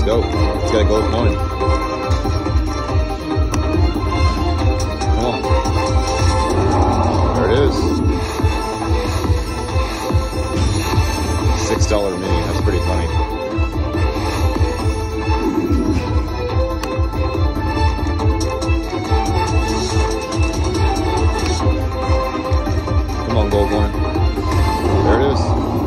go. Let's get a gold coin. Come on. There it is. $6 mini. That's pretty funny. Come on, gold coin. There it is.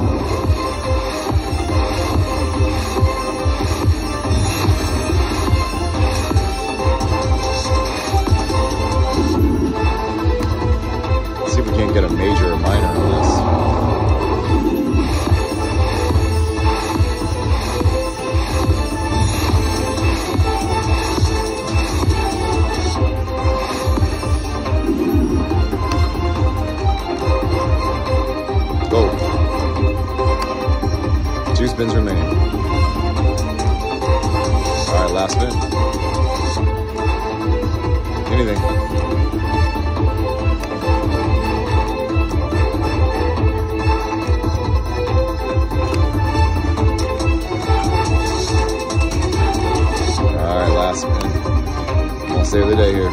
Let's see if we can't get a major or minor on this. Go. 2 spins remaining. Alright, last spin. Anything. Alright, last spin. I'll save the day here.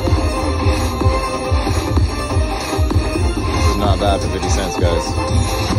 Not bad for 50 cents, guys.